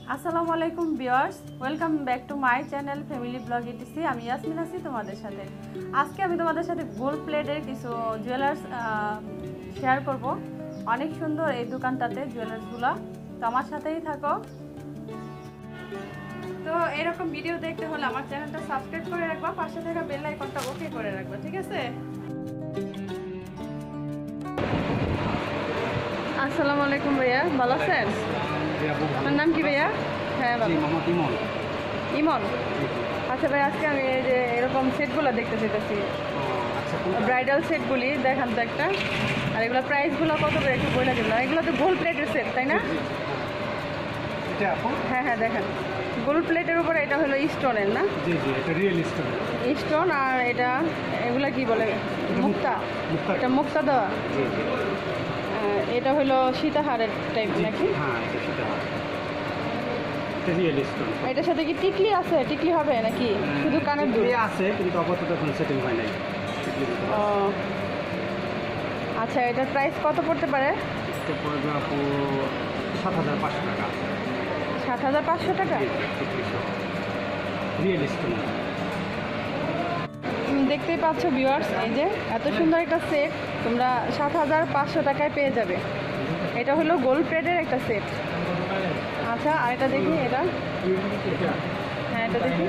আসসালামু আলাইকুম viewers, welcome back to my channel family blog etc. আমি ইয়াসমিন আছি তোমাদের সাথে। আজকে আমি তোমাদের সাথে গোল্ড প্লেটের কিছু জুয়েলার্স শেয়ার করব। অনেক সুন্দর এই দোকানটাতে জুয়েলার্সগুলো, তো আমার সাথেই থাকো। তো এরকম ভিডিও দেখতে হলে আমার চ্যানেলটা সাবস্ক্রাইব করে রাখবা, পাশে থাকা বেল আইকনটা ওকে করে রাখবা, ঠিক আছে? আসসালামু আলাইকুম ভাইয়া, ভালো আছেন? আপনার নাম কি ভাইয়া? হ্যাঁ ইমন। ইমন, আচ্ছা ভাই, আজকে আমি এই যে এরকম সেটগুলো দেখতে চাইতেছি, ব্রাইডাল সেটগুলি দেখান তো একটা। আর এগুলো প্রাইসগুলো কত করে একটু বলে দিন। এগুলো তো গোল্ড প্লেটের সেট, তাই না? হ্যাঁ হ্যাঁ, দেখেন গোল্ড প্লেটের উপরে এটা হলো স্টোনের, না? জি জি, এটা রিয়েল স্টোন। স্টোন। আর এটা এগুলা কি বলে? মুক্তা। এটা মুক্তা দেওয়া। এটা হলো সীতাহারের টাইপ নাকি? হ্যাঁ, এটা সীতাহার। এটা রিয়েল স্টোন। এটার সাথে কি টিকলি আছে? টিকলি হবে নাকি শুধু কানের দুল আছে, কিন্তু আপাতত এখন সেটিং হয় নাই। ও আচ্ছা, এটার প্রাইস কত পড়তে পারে? এটা পড়বে আপু ৭৫০০ টাকা। ৭৫০০ টাকা? Real stone. দেখতেই পাচ্ছ ভিউয়ার্স, এই যে এত সুন্দর একটা সেট তোমরা ৭৫০০ টাকায় পেয়ে যাবে। এটা হলো গোল্ড প্লেটের একটা সেট। আচ্ছা, আর এটা দেখি, এটা হ্যাঁ, এটা দেখি।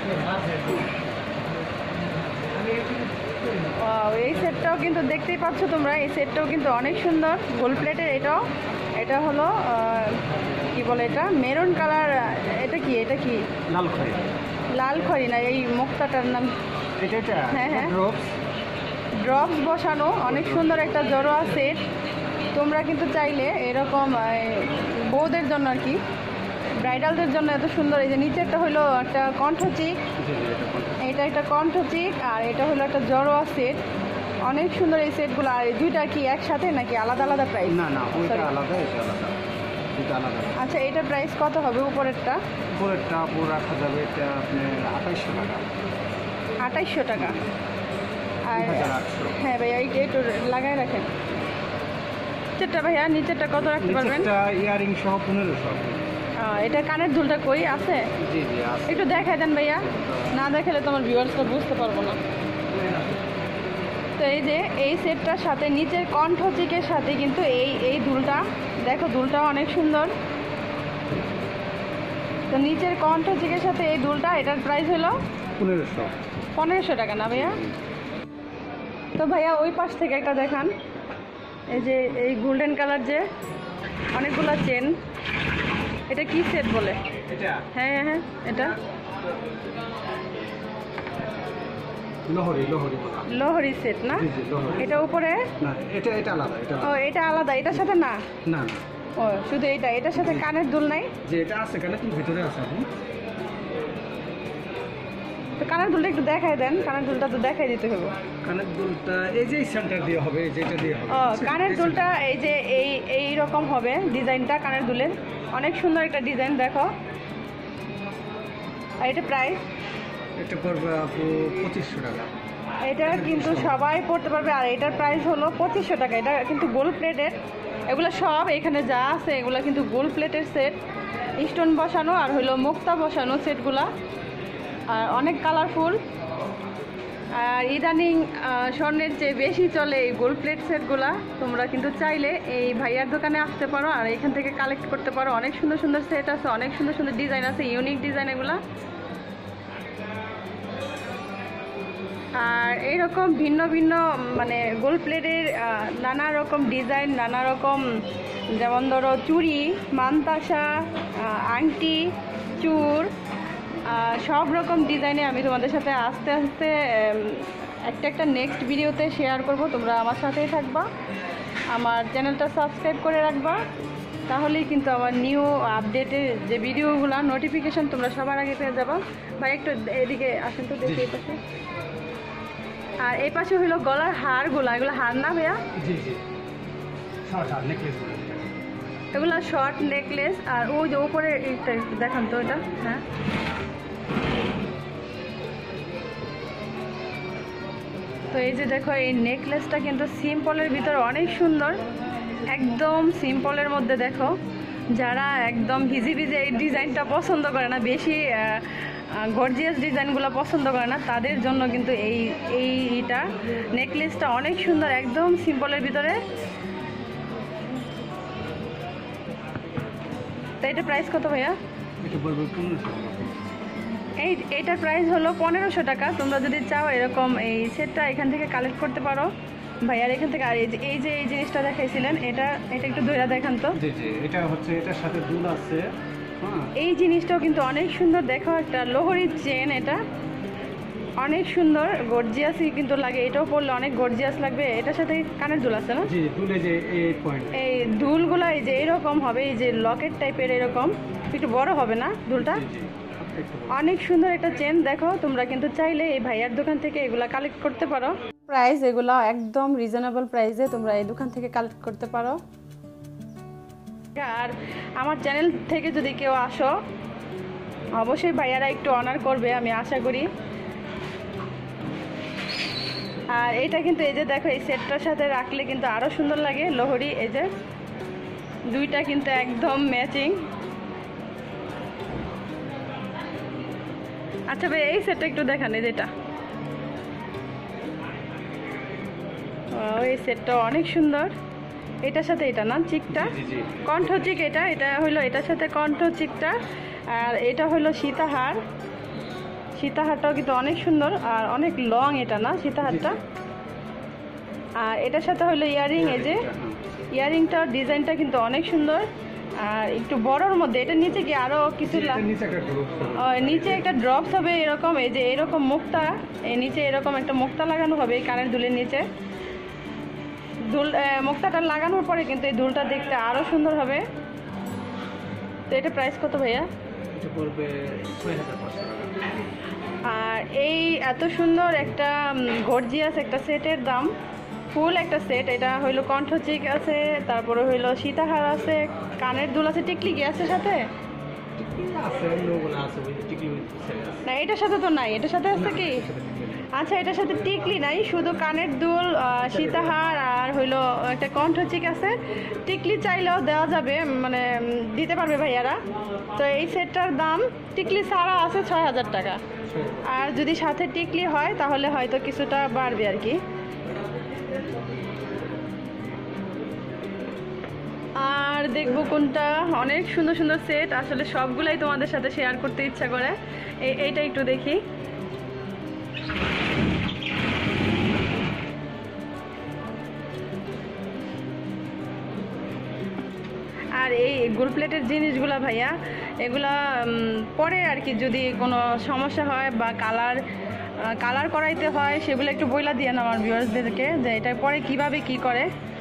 এই সেটটাও কিন্তু দেখতেই পাচ্ছ তোমরা, এই সেটটাও কিন্তু অনেক সুন্দর গোল্ড প্লেটের। এটা হলো কি বলে, এটা মেরুন কালার। এটা কি লাল খয়েরি। লাল খয়েরি না, এই মুক্তাটার নাম? হ্যাঁ হ্যাঁ, ড্রপস বসানো অনেক সুন্দর একটা জড়োয়া সেট। তোমরা কিন্তু চাইলে এরকম বউদের জন্য আর কি, ব্রাইডালদের জন্য এত সুন্দর। এই যে নিচেরটা হলো একটা কণ্ঠচিক, এটা একটা কণ্ঠচিক, আর এটা হলো একটা জড়োয়া সেট। অনেক সুন্দর এই সেটগুলো। আর এই দুইটা কি একসাথে নাকি আলাদা আলাদা প্রাইস? না না, ওইটা আলাদা, এটা আলাদা, এটা আলাদা। আচ্ছা, এটার প্রাইস কত হবে? উপরেরটা আপু রাখা যাবে এটা আপনার ২৮০০ টাকা। ২৮০০ টাকা। আর ২৮০০। হ্যাঁ ভাইয়া, এইটা একটু লাগাই রাখেন। নিচেরটা ভাইয়া, নিচেরটা কত রাখতে পারবেন? ইয়ারিং সহ ১৫০০। এটা কানের দুলটা কই আছে? জি জি আছে। একটু দেখাই দেন ভাইয়া, না দেখালে তোমার ভিউয়ার্সরা বুঝতে পারবো না। তো এই যে এই সেটটার সাথে নিচের কণ্ঠচিকের সাথে কিন্তু এই দুলটা দেখো, দুলটাও অনেক সুন্দর। তো নিচের কণ্ঠচিকের সাথে এই দুলটা, এটার প্রাইস হলো ১৫০০ টাকা, না ভাইয়া? তো ভাইয়া ওই পাশ থেকে একটা দেখান। এই যে এই গোল্ডেন কালার যে অনেকগুলো চেন, এটা কি সেট বলে? হ্যাঁ হ্যাঁ হ্যাঁ, এটা লোহরি সেট, না? এটা উপরে না, এটা আলাদা। ও, এটা আলাদা, এটার সাথে না? না, ও, শুধু এটার সাথে কানের দুল নাই? যে এটা আছে কানে কিন্তু ভিতরে আছে আপনি। তো কানের দুলটা একটু দেখাই দেন, কানের দুলটা তো দেখাই দিতে হবে। কানের দুলটা এই যে সেন্টার দিয়ে হবে, যেটা দিয়ে হবে। ও, কানের দুলটা এই যে এই রকম হবে ডিজাইনটা কানের দুলের। অনেক সুন্দর একটা ডিজাইন, দেখো। আর এটা প্রাইস? এটা পড়বে আপু ২৫০০ টাকা। এটা কিন্তু সবাই পড়তে পারবে। আর এটার প্রাইস হলো ২৫০০ টাকা। এটা কিন্তু গোল্ড প্লেটের। এগুলো সব এখানে যা আছে এগুলো কিন্তু গোল্ড প্লেটের সেট, স্টোন বসানো আর হলো মুক্তা বসানো সেটগুলা। আর অনেক কালারফুল। আর ইদানিং স্বর্ণের চেয়ে বেশি চলে এই গোল্ড প্লেট সেটগুলা। তোমরা কিন্তু চাইলে এই ভাইয়ার দোকানে আসতে পারো আর এখান থেকে কালেক্ট করতে পারো। অনেক সুন্দর সুন্দর সেট আছে, অনেক সুন্দর সুন্দর ডিজাইন আছে, ইউনিক ডিজাইন এগুলা। আর এইরকম ভিন্ন ভিন্ন মানে গোল্ড প্লেটের নানা রকম ডিজাইন, নানা রকম, যেমন ধরো চুড়ি, মানতাসা, আংটি, চূড়, সব রকম ডিজাইনে আমি তোমাদের সাথে আস্তে আস্তে একটা নেক্সট ভিডিওতে শেয়ার করব। তোমরা আমার সাথেই থাকবা, আমার চ্যানেলটা সাবস্ক্রাইব করে রাখবা, তাহলেই কিন্তু আমার নিউ আপডেটের যে ভিডিওগুলো নোটিফিকেশান তোমরা সবার আগে পেয়ে যাবা। ভাই একটু এদিকে আসেন তো, দেখি এই পাশে। আর এই পাশে হইলো গলার হারগুলো, এগুলো হার না ভাইয়া? জি জি, শর্ট হার নেকলেস বলে এগুলো শর্ট নেকলেস। আর ওই যে উপরে এইটা দেখান তো, এটা হ্যাঁ। তো এই যে দেখো, এই নেকলেসটা কিন্তু সিম্পলের ভিতরে অনেক সুন্দর, একদম সিম্পলের মধ্যে দেখো যারা একদম হিজিবিজি এই ডিজাইনটা পছন্দ করে না, বেশি গর্জিয়াস ডিজাইনগুলো পছন্দ করে না, তাদের জন্য কিন্তু এইটা নেকলেসটা অনেক সুন্দর, একদম সিম্পলের ভিতরে। তো এটা প্রাইস কত ভাইয়া? এটা বলবো 1500 টাকা। এইটার প্রাইস হলো 1500 টাকা। তোমরা যদি চাও এরকম এই সেটটা এখান থেকে কালেক্ট করতে পারো ভাইয়ার এখান থেকে। আর এই যে এই জিনিসটা দেখাইছিলেন, এটা একটু ধরে দেখান তো। জি জি, এটা হচ্ছে এটার সাথে দুল আছে। হ্যাঁ, এই জিনিসটাও কিন্তু অনেক সুন্দর, দেখো একটা লোহরির চেন, এটা অনেক সুন্দর গর্জিয়াসই কিন্তু লাগে, এটাও পরলে অনেক গর্জিয়াস লাগবে। এটার সাথে কানের দুল আছে না? জি, দুলে যে 8 পয়েন্ট। এই দুলগুলা এই যে এরকম হবে, এই যে লকেট টাইপের, এরকম একটু বড় হবে না দুলটা? জি জি, একটু বড়। অনেক সুন্দর একটা চেন। দেখো তোমরা কিন্তু চাইলে এই ভাইয়ার দোকান থেকে এগুলা কালেক্ট করতে পারো। প্রাইস এগুলো একদম রিজনেবল প্রাইসে তোমরা এই দোকান থেকে কালেক্ট করতে পারো। আর আমার চ্যানেল থেকে যদি কেউ আসো, অবশ্যই ভাইয়ারা একটু অনার করবে, আমি আশা করি। আর এটা কিন্তু এই যে দেখো, এই সেটটার সাথে রাখলে কিন্তু আরও সুন্দর লাগে, লোহরি। এই যে দুইটা কিন্তু একদম ম্যাচিং। আচ্ছা ভাই, এই সেটটা একটু দেখান, এই যেটা, এই সেটটা অনেক সুন্দর। এটার সাথে এটা না চিকটা, জি জি, কণ্ঠ চিক, এটা হইলো এটার সাথে কণ্ঠ চিকটা। আর এটা হইলো সীতাহার। সীতাহারটাও কিন্তু অনেক সুন্দর আর অনেক লং, এটা না সীতাহারটা। আর এটার সাথে হইলো ইয়ারিং। এই যে ইয়ারিংটার ডিজাইনটা কিন্তু অনেক সুন্দর আর একটু বড়র মধ্যে। এটা নিচে কি আরো কিছু নিচে একটা ড্রপস হবে এরকম, এই যে এরকম মুক্তা, এই নিচে এরকম একটা মুক্তা লাগানো হবে এই কানের দুলের নিচে। দুল মুক্তাটা লাগানোর পরে কিন্তু এই দুলটা দেখতে আরো সুন্দর হবে। তো এটা প্রাইস কত ভাইয়া? এটা পড়বে 6500 টাকা। আর এই এত সুন্দর একটা গর্জিয়াস একটা সেটের দাম, ফুল একটা সেট, এটা হইলো কণ্ঠচিক আছে, তারপরে হইলো সীতাহার আছে, কানের দুল আছে, টিকলি কি আছে সাথে? আছে, লোগোলা আছে, ওই টিকলি আছে। না এটার সাথে তো নাই, এটার সাথে আছে কি? আচ্ছা, এটার সাথে টিকলি নাই, শুধু কানের দুল, সীতাহার আর হইলো একটা কণ্ঠচিক আছে। টিকলি চাইলেও দেওয়া যাবে, মানে দিতে পারবে ভাইয়ারা। তো এই সেটটার দাম টিকলি ছাড়া আছে 6000 টাকা। আর যদি সাথে টিকলি হয় তাহলে হয়তো কিছুটা বাড়বে আর কি। আর দেখবো কোনটা, অনেক সুন্দর সুন্দর সেট, আসলে সবগুলাই তোমাদের সাথে শেয়ার করতে ইচ্ছা করে। এইটা একটু দেখি। আর এই গোল্ড প্লেটের জিনিসগুলা ভাইয়া, এগুলা পরে আর কি যদি কোনো সমস্যা হয় বা কালার করাইতে হয়, সেগুলো একটু বইলা দিয়ে না আমার ভিউয়ার্সদেরকে, যে এটা পরে কিভাবে কি করে,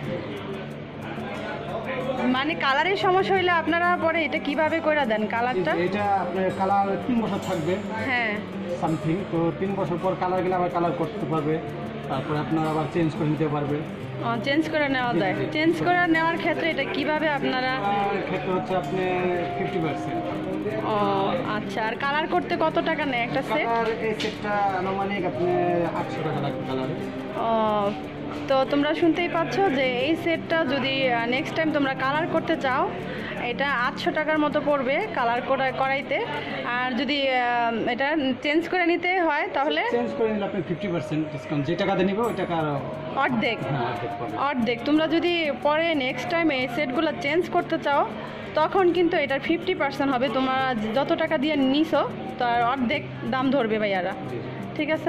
মানে কালারের সমস্যা হইলে আপনারা পরে এটা কিভাবে করে দেন কালারটা? এটা আপনার কালার 3 বছর থাকবে। হ্যাঁ, সামথিং। তো 3 বছর পর কালার গেলে আবার কালার করতে পারবে, তারপর আপনারা আবার চেঞ্জ করে নিতে পারবে। চেঞ্জ করে নেওয়া যায়। চেঞ্জ করে নেওয়ার ক্ষেত্রে এটা কিভাবে আপনারা? ক্ষেত্রে হচ্ছে আপনি 50%। ও আচ্ছা, আর কালার করতে কত টাকা নেয় একটা সেট? কালার এই সেটটা আনুমানিক আপনি 800 টাকা লাগবে কালারে। ও, তো তোমরা শুনতেই পাচ্ছ যে এই সেটটা যদি নেক্সট টাইম তোমরা কালার করতে চাও, এটা 800 টাকার মতো পড়বে কালার করাইতে। আর যদি এটা চেঞ্জ করে নিতে হয় তাহলে চেঞ্জ করে নিলে আপনি 50% ডিসকাউন্ট, যে টাকাতে নিবে ওই টাকা অর্ধেক। অর্ধেক পাবেন। অর্ধেক। তোমরা যদি পরে নেক্সট টাইম এই সেটগুলো চেঞ্জ করতে চাও, তখন কিন্তু এটার 50% হবে। তোমরা যত টাকা দিয়ে নিছো তার অর্ধেক দাম ধরবে ভাইয়ারা। ঠিক আছে,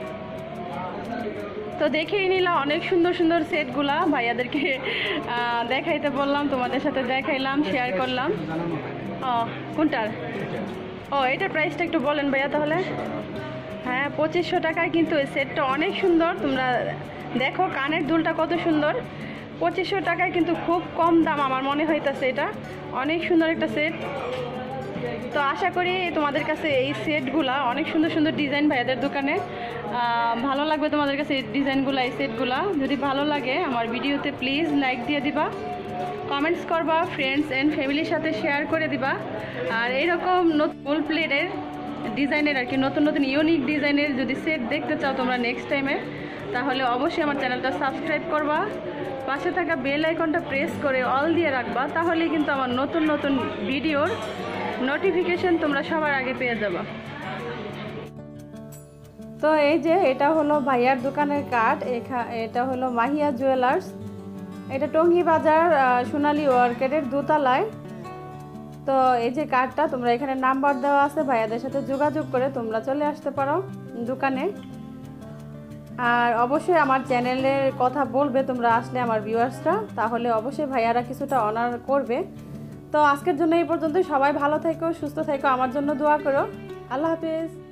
তো দেখেই নিলাম অনেক সুন্দর সুন্দর সেটগুলা, ভাইয়াদেরকে দেখাইতে বললাম, তোমাদের সাথে দেখাইলাম, শেয়ার করলাম। ও কোনটার? ও এটার প্রাইসটা একটু বলেন ভাইয়া তাহলে। হ্যাঁ, 2500 টাকায় কিন্তু এই সেটটা অনেক সুন্দর। তোমরা দেখো কানের দুলটা কত সুন্দর। 2500 টাকায় কিন্তু খুব কম দাম আমার মনে হইতেছে, এটা অনেক সুন্দর একটা সেট। তো আশা করি তোমাদের কাছে এই সেটগুলা অনেক সুন্দর সুন্দর ডিজাইন ভাইয়াদের দোকানে ভালো লাগবে। তোমাদের কাছে এই ডিজাইনগুলো, এই সেটগুলা যদি ভালো লাগে আমার ভিডিওতে প্লিজ লাইক দিয়ে দিবা, কমেন্টস করবা, ফ্রেন্ডস অ্যান্ড ফ্যামিলির সাথে শেয়ার করে দিবা। আর এইরকম গোল্ড প্লেটের ডিজাইনের আর কি নতুন নতুন ইউনিক ডিজাইনের যদি সেট দেখতে চাও তোমরা নেক্সট টাইমে, তাহলে অবশ্যই আমার চ্যানেলটা সাবস্ক্রাইব করবা। পাশে থাকা বেল আইকনটা প্রেস করে অল দিয়ে রাখবা, তাহলে কিন্তু আমার নতুন নতুন ভিডিওর নোটিফিকেশন তোমরা সবার আগে পেয়ে যাবা। তো এই যে এটা হলো ভাইয়ার দোকানের কার্ড, এটা হলো মাহিয়া জুয়েলার্স, এটা টঙ্গী বাজার সোনালী ওয়ার্কেটের দোতলায়। তো এই যে কার্ডটা, তোমরা এখানে নাম্বার দেওয়া আছে, ভাইয়াদের সাথে যোগাযোগ করে তোমরা চলে আসতে পারো দোকানে। আর অবশ্যই আমার চ্যানেলের কথা বলবে তোমরা আসলে, আমার ভিউয়ার্সরা, তাহলে অবশ্যই ভাইয়ারা কিছুটা অনার করবে। তো আজকের জন্য এই পর্যন্তই। সবাই ভালো থেকো, সুস্থ থেকো, আমার জন্য দোয়া করো। আল্লাহ হাফেজ।